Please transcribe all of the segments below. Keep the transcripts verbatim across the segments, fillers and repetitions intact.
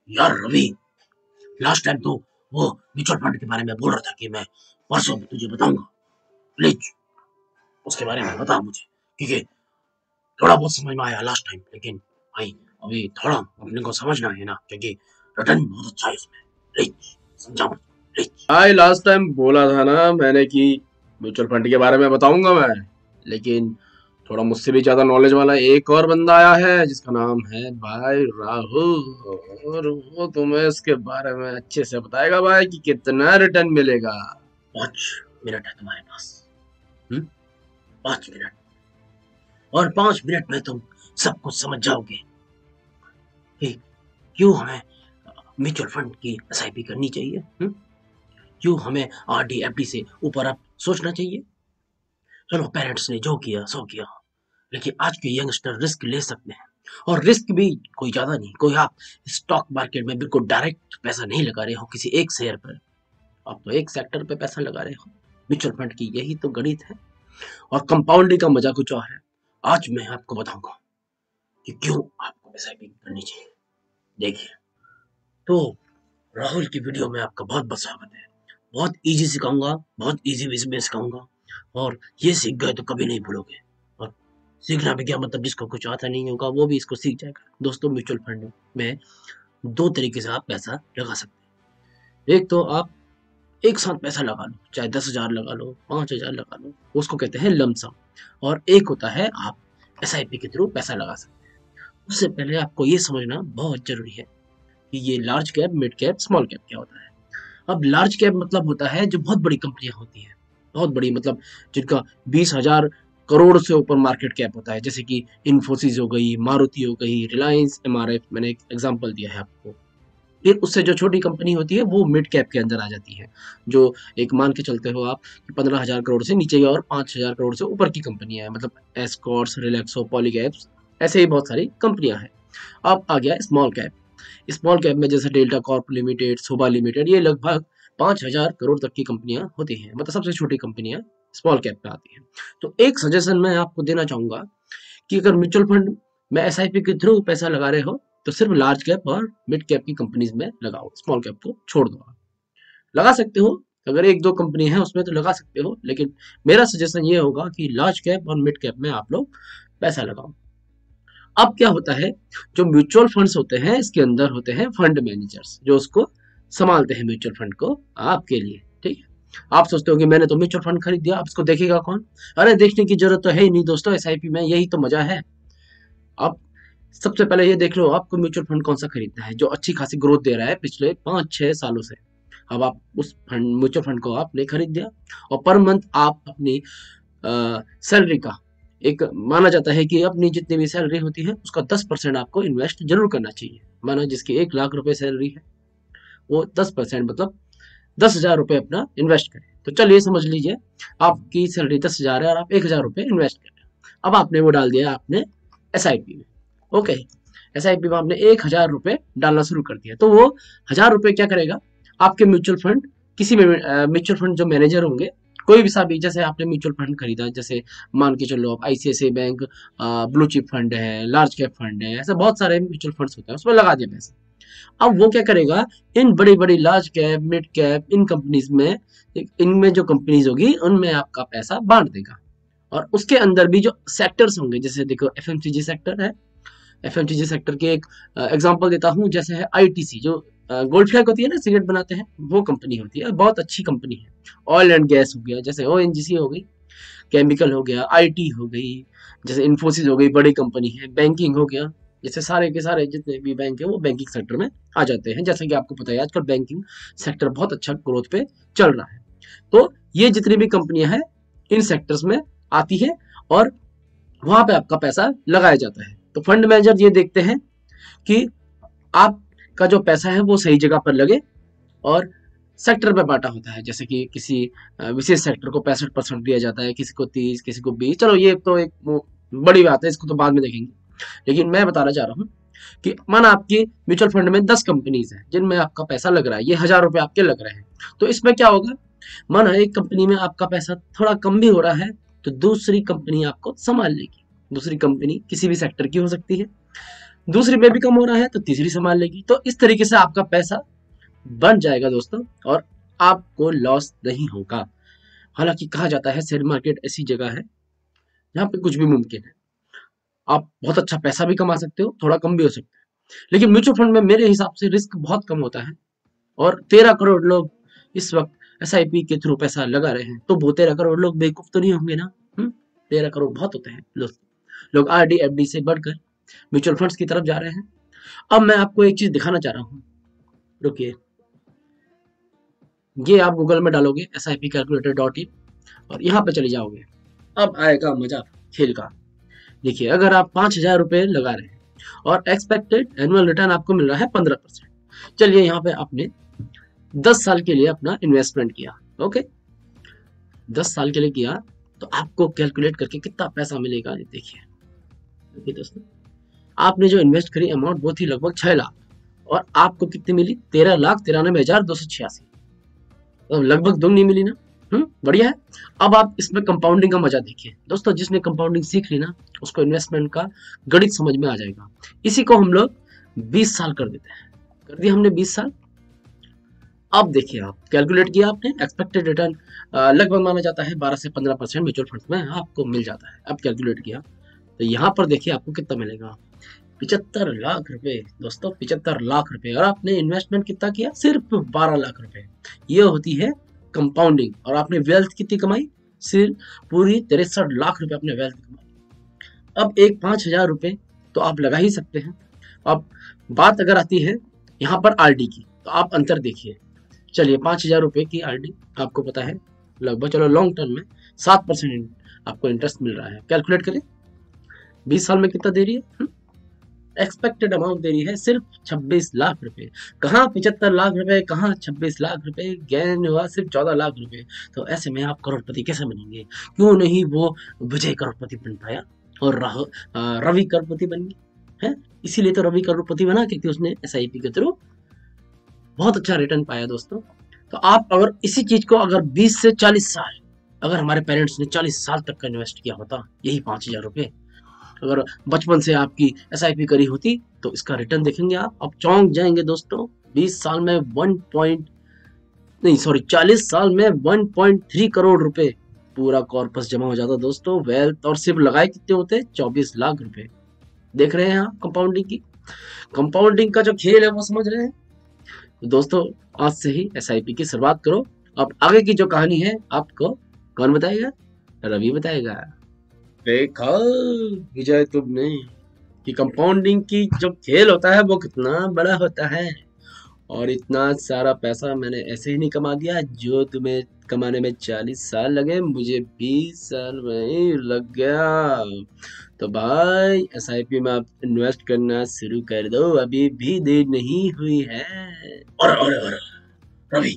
यार Ravi, last time तो वो म्यूचुअल फंड के बारे में बोल रहा था कि मैं परसों तुझे बताऊंगा। प्लीज उसके बारे में बता मुझे, क्योंकि थोड़ा बहुत समझ में आया लास्ट टाइम, लेकिन भाई अभी थोड़ा अपने को समझना है ना, क्योंकि रिटर्न बहुत अच्छा है इसमें। प्लीज समझा मुझे, प्लीज। भाई लास्ट टाइम बोला था ना मैंने कि म्यूचुअल फंड के बारे में बताऊंगा मैं, लेकिन थोड़ा मुझसे भी ज्यादा नॉलेज वाला एक और बंदा आया है जिसका नाम है भाई राहुल, और वो तुम्हें इसके बारे में अच्छे से बताएगा भाई कि कितना रिटर्न मिलेगा। पाँच मिनट है तुम्हारे पास। हम्म पाँच मिनट, और पाँच मिनट में तुम सब कुछ समझ जाओगे कि क्यों हमें म्यूचुअल फंड की एस आई पी करनी चाहिए। हम्म क्यों हमें आर डी एफ डी से ऊपर अब सोचना चाहिए। चलो, पेरेंट्स ने जो किया सो किया, लेकिन आज के यंगस्टर रिस्क ले सकते हैं, और रिस्क भी कोई ज्यादा नहीं। कोई आप स्टॉक मार्केट में बिल्कुल डायरेक्ट पैसा नहीं लगा रहे हो किसी एक शेयर पर, आप तो एक सेक्टर पे पैसा लगा रहे हो। म्यूचुअल फंड की यही तो गणित है, और कंपाउंडिंग का मजा कुछ और है। आज मैं आपको बताऊंगा कि क्यों आपको एस आई पी करनी चाहिए। देखिए, तो राहुल की वीडियो में आपका बहुत बहुत स्वागत है। बहुत इजी सिखाऊंगा, बहुत इजी वे में सिखाऊंगा, और ये सीख गए तो कभी नहीं भूलोगे। और सीखना भी क्या मतलब, जिसको कुछ आता नहीं होगा वो भी इसको सीख जाएगा। दोस्तों, म्यूचुअल फंड में दो तरीके से आप पैसा लगा सकते हैं। एक तो आप एक साथ पैसा लगा लो, चाहे दस हजार लगा लो, पांच हजार लगा लो, उसको कहते हैं लमसम। और एक होता है आप एस आई पी के थ्रू पैसा लगा सकते हैं। उससे पहले आपको ये समझना बहुत जरूरी है कि ये large cap, mid cap, small cap क्या होता है। अब लार्ज कैप मतलब होता है जो बहुत बड़ी कंपनियां होती हैं, बहुत बड़ी मतलब जिनका बीस हजार करोड़ से ऊपर मार्केट कैप होता है, जैसे कि इन्फोसिस हो गई, मारुति हो गई, रिलायंस, एम आर एफ, मैंने एक एग्जांपल दिया है आपको। फिर उससे जो छोटी कंपनी होती है वो मिड कैप के अंदर आ जाती है, जो एक मान के चलते हो आप कि पंद्रह हजार करोड़ से नीचे और पांच हजार करोड़ से ऊपर की कंपनियां हैं, मतलब एस्कॉर्ट्स, रिलैक्सो, पॉलीकैब्स, ऐसे ही बहुत सारी कंपनियां हैं। अब आ गया स्मॉल कैप। स्मॉल कैप में जैसे Delta Corp limited, Sobha limited, ये लगभग पांच हजार करोड़ तक की कंपनियां होती हैं, मतलब सबसे छोटी कंपनियां स्मॉल कैप में आती हैं। तो एक सजेशन मैं आपको देना चाहूंगा कि अगर म्यूचुअल फंड में एस आई पी के थ्रू पैसा लगा रहे हो तो सिर्फ लार्ज कैप और मिड कैप की कंपनीज में लगाओ, स्मॉल कैप को छोड़ दो। आप लगा सकते हो, अगर एक दो कंपनी है उसमें तो लगा सकते हो, लेकिन मेरा सजेशन ये होगा कि लार्ज कैप और मिड कैप में आप लोग पैसा लगाओ। अब क्या होता है, जो म्यूचुअल फंड्स होते हैं इसके अंदर होते हैं फंड मैनेजर्स, जो उसको संभालते हैं म्यूचुअल फंड को आपके लिए। ठीक है, आप सोचते हो कि मैंने तो म्यूचुअल फंड खरीद दिया, अब इसको देखेगा कौन। अरे देखने की जरूरत तो है ही नहीं दोस्तों, एस आई पी में यही तो मजा है। आप सबसे पहले ये देख लो आपको म्यूचुअल फंड कौन सा खरीदना है जो अच्छी खासी ग्रोथ दे रहा है पिछले पाँच छह सालों से। अब आप उस फंड, म्यूचुअल फंड को आपने खरीद दिया, और पर मंथ आप अपनी सैलरी का, एक माना जाता है कि अपनी जितनी भी सैलरी होती है उसका दस परसेंट आपको इन्वेस्ट जरूर करना चाहिए। माना जिसकी एक लाख रुपए सैलरी है, वो दस परसेंट मतलब दस हजार रुपए अपना इन्वेस्ट करें। तो चलिए समझ लीजिए आपकी सैलरी दस हजार है और आप एक हजार रुपए इन्वेस्ट करें। अब आपने वो डाल दिया आपने एस आई पी में। ओके, एस आई पी में आपने एक हजार रुपए डालना शुरू कर दिया, तो वो हजार रुपए क्या करेगा, आपके म्यूचुअल फंड, किसी में म्यूचुअल फंड जो मैनेजर होंगे, कोई भी सा भी, जैसे आपने म्यूचुअल फंड खरीदा, जैसे मान के चलो आप I C I C I bank, blue chip fund है, लार्ज कैप फंड है, ऐसे बहुत सारे म्यूचुअल फंड्स होते हैं, उसमें लगा दिया पैसे। अब वो क्या करेगा, इन बड़ी बड़ी लार्ज कैप, मिड कैप, इन कंपनीज में, इनमें जो कंपनीज होगी उनमें आपका पैसा बांट देगा। और उसके अंदर भी जो सेक्टर्स होंगे, जैसे देखो F M C G sector है, F M C G sector के एक एग्जांपल देता हूँ, जैसे है आई टी सी, जो गोल्ड फ्लैग होती है ना, सिगरेट बनाते हैं, वो कंपनी होती है, बहुत अच्छी कंपनी है। ऑयल एंड गैस हो गया, जैसे ओ एन जी सी हो गई, केमिकल हो गया, आई टी हो गई, जैसे इन्फोसिस हो गई, बड़ी कंपनी है। बैंकिंग हो गया, जैसे सारे के सारे जितने भी बैंक है वो बैंकिंग सेक्टर में आ जाते हैं। जैसे कि आपको पता है आजकल बैंकिंग सेक्टर बहुत अच्छा ग्रोथ पे चल रहा है। तो ये जितनी भी कंपनियां हैं इन सेक्टर्स में आती है, और वहां पे आपका पैसा लगाया जाता है। तो फंड मैनेजर ये देखते हैं कि आपका जो पैसा है वो सही जगह पर लगे, और सेक्टर में बांटा होता है, जैसे कि किसी विशेष सेक्टर को पैंसठ परसेंट दिया जाता है, किसी को तीस, किसी को बीस। चलो ये तो एक वो बड़ी बात है, इसको तो बाद में देखेंगे। लेकिन मैं बताना चाह रहा हूँ कि माना आपकी म्यूचुअल फंड में दस कंपनीज है जिनमें आपका पैसा लग रहा है, ये हजार रुपए आपके लग रहे हैं। तो इसमें क्या होगा, माना एक कंपनी में आपका पैसा थोड़ा कम भी हो रहा है, तो दूसरी कंपनी आपको संभाल लेगी। दूसरी कंपनी किसी भी सेक्टर की हो सकती है, दूसरी में भी कम हो रहा है तो तीसरी संभाल लेगी। तो इस तरीके से आपका पैसा बन जाएगा दोस्तों और आपको लॉस नहीं होगा। हालांकि कहा जाता है शेयर मार्केट ऐसी जगह है जहाँ पे कुछ भी मुमकिन है। आप बहुत अच्छा पैसा भी कमा सकते हो, थोड़ा कम भी हो सकता है, लेकिन म्यूचुअल फंड में मेरे हिसाब से रिस्क बहुत कम होता है। और तेरह करोड़ लोग इस वक्त एस आई पी के थ्रू पैसा लगा रहे हैं, तो वो तेरह करोड़ लोग बेवकूफ तो नहीं होंगे ना। हम्म तेरह करोड़ बहुत होते हैं लोग लोग आर डी एफ डी से बढ़कर म्यूचुअल फंड्स की तरफ जा रहे हैं। अब मैं आपको एक चीज दिखाना चाह रहा हूँ, रुकिए। ये आप गूगल में डालोगे S I P calculator dot in और यहाँ पे चले जाओगे। अब आएगा मजा खेल का। देखिए, अगर आप पांच हजार रुपए लगा रहे हैं और एक्सपेक्टेड एनुअल रिटर्न आपको मिल रहा है पंद्रह परसेंट। चलिए यहाँ पे आपने दस साल के लिए अपना इन्वेस्टमेंट किया, ओके, दस साल के लिए किया तो आपको कैलकुलेट करके कितना पैसा मिलेगा ये देखिए। देखिए दोस्तों, आपने जो इन्वेस्ट करी अमाउंट वो थी लगभग छह लाख और आपको कितनी मिली? तेरह लाख तिरानवे हजार दो सौ छियासी, तो लगभग दुगनी मिली ना। हम्म बढ़िया है। अब आप इसमें कंपाउंडिंग का मजा देखिए दोस्तों। जिसने कंपाउंडिंग सीख ली ना उसको इन्वेस्टमेंट का गणित समझ में आ जाएगा। इसी को हम लोग बीस साल कर देते हैं। कर दिया हमने बीस साल। अब देखिए, आप कैलकुलेट किया आपने एक्सपेक्टेड रिटर्न लगभग माना जाता है बारह से पंद्रह परसेंट म्यूचुअल फंड्स में आपको मिल जाता है। अब कैलकुलेट किया तो यहाँ पर देखिए आपको कितना मिलेगा? पिचहत्तर लाख रुपए दोस्तों, पिचहत्तर लाख रुपए। और आपने इन्वेस्टमेंट कितना किया? सिर्फ बारह लाख रुपए। ये होती है कंपाउंडिंग। और आपने वेल्थ कितनी कमाई? सिर्फ पूरी तिरसठ लाख रुपए आपने वेल्थ कमाई। अब एक पांच हजार रुपए तो आप लगा ही सकते हैं। अब बात अगर आती है यहाँ पर आर डी की, तो आप अंतर देखिए। चलिए, पांच हजार रुपए की आर डी आपको पता है लगभग, चलो लॉन्ग टर्म में सात परसेंट आपको इंटरेस्ट मिल रहा है। कैलकुलेट करें बीस साल में कितना दे रही है? एक्सपेक्टेड अमाउंट दे रही है सिर्फ छब्बीस लाख रुपए। कहाँ पिचहत्तर लाख रुपए, कहाँ छब्बीस लाख रुपए, गेन हुआ सिर्फ चौदह लाख रुपए। तो ऐसे में आप करोड़पति कैसे बनेंगे? क्यों नहीं वो विजय करोड़पति बन पाया और रवि करोड़पति बन गया है? इसीलिए तो रवि करोड़पति बना, क्योंकि उसने एस आई पी के थ्रू बहुत अच्छा रिटर्न पाया दोस्तों। तो आप अगर इसी चीज को अगर बीस से चालीस साल, अगर हमारे पेरेंट्स ने चालीस साल तक का इन्वेस्ट किया होता यही पांच हजार रुपए, अगर बचपन से आपकी एस आई पी करी होती तो इसका रिटर्न देखेंगे आप आप चौंक जाएंगे दोस्तों। बीस साल में वन पॉइंट नहीं सॉरी चालीस साल में वन पॉइंट थ्री करोड़ रुपए पूरा कॉर्पस जमा हो जाता दोस्तों, वेल्थ। और सिर्फ लगाए कितने होते? चौबीस लाख रुपए। देख रहे हैं आप कंपाउंडिंग की, कंपाउंडिंग का जो खेल है वो समझ रहे हैं? तो दोस्तों, आज से ही एस आई पी की शुरुआत करो। अब आगे की जो कहानी है आपको कौन बताएगा? रवि बताएगा। देखा विजय तुमने कि कंपाउंडिंग की जो खेल होता है वो कितना बड़ा होता है। और इतना सारा पैसा मैंने ऐसे ही नहीं कमा दिया। जो तुम्हें कमाने में चालीस साल लगे, मुझे बीस साल में ही लग गया। तो भाई एस आई पी में आप इन्वेस्ट करना शुरू कर दो, अभी भी देर नहीं हुई है। और और और रवि,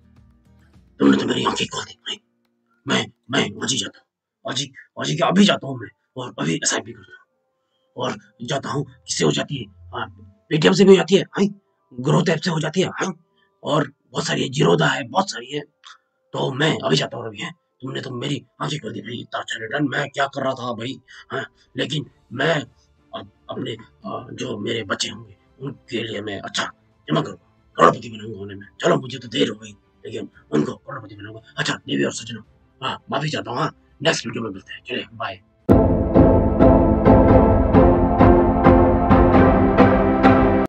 तुमने तो मेरी आंखें खोल दी। मैं मैं आज ही जाता हूँ, आज ही आज ही क्या अभी जाता हूँ मैं, और अभी एस आई पी करता हूँ और जाता हूँ। किससे हो जाती है? पेटीएम से भी हो जाती है, हाँ, ग्रोथ ऐप से हो जाती है, हाँ, और बहुत सारी है, जीरोधा है, बहुत सारी है। तो मैं अभी जाता हूँ रवि। है तुमने तो मेरी आंखें खोल दी भाई। इतना अच्छा रिटर्न मैं क्या कर रहा था भाई, हाँ, लेकिन मैं अब अपने जो मेरे बच्चे होंगे उनके लिए मैं अच्छा जमा करूँगा, करोड़पति बनाऊंगा उन्हें मैं। चलो मुझे तो देर हो गई, लेकिन उनको करोड़पति बनाऊंगा। अच्छा देवी और सज्जनों, हाँ माफी चाहता हूँ, हाँ नेक्स्ट वीडियो में मिलते हैं, चलिए बाय।